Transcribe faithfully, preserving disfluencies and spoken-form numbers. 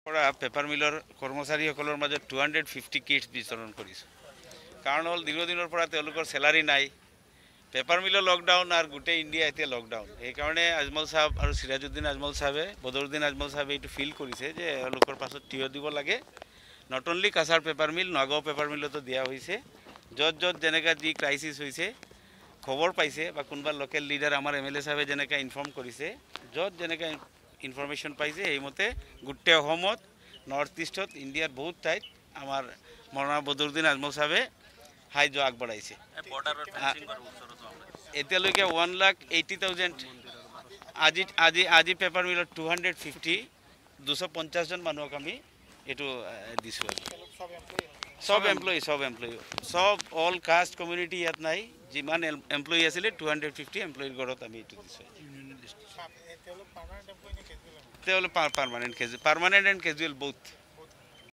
Paper মিলৰ কৰ্মচাৰীসকলৰ মাজত টু হাণ্ড্ৰেড ফিফটি কিটছ বিতৰণ কৰিছোঁ। কাৰণ হ'ল দীৰ্ঘদিনৰ পৰা তেওঁলোকৰ চেলাৰী নাই, পেপাৰ মিলৰ লকডাউন আৰু গোটেই ইণ্ডিয়া এতিয়া লকডাউন। সেইকাৰণে আজমল চাহাব আৰু সিৰাজউদ্দিন আজমল চাহাবে বদৰুদ্দিন আজমল চাহাবে এইটো ফিল কৰিছে যে এওঁলোকৰ পাছত থিয় দিব লাগে। Not only Cachar paper mill, Nagaon paper মিলতো দিয়া হৈছে। য'ত য'ত যেনেকৈ যি ক্ৰাইচিছ হৈছে খবৰ পাইছে বা কোনোবা লোকেল লিডাৰ আমাৰ এম এল এ চাহাবে যেনেকৈ ইনফৰ্ম কৰিছে, য'ত যেনেকৈ ইনফৰমেশ্যন পাইছে সেইমতে গোটেই অসমত, নৰ্থ ইষ্টত, ইণ্ডিয়াৰ বহুত ঠাইত আমাৰ মৌলানা বদৰুদ্দিন আজমল চাহাবে সাহায্য আগবঢ়াইছে। এতিয়ালৈকে ওৱান লাখ এইটি থাউজেণ্ড আজি আজি আজি পেপাৰ মিলত টু হাণ্ড্ৰেড ফিফটি দুশ পঞ্চাছজন মানুহক আমি এইটো দিছোঁ। সব এমপ্লয়ী সব এমপ্লয়ী সব অল কাষ্ট কমিউনিটি ইয়াত নাই, যিমান এমপ্লয়ী আছিলে টু হাণ্ড্ৰেড ফিফটি এমপ্লয়ীৰ ঘৰত আমি এইটো দিছোঁ। তেওঁলোক permanent casual permanent and casual both.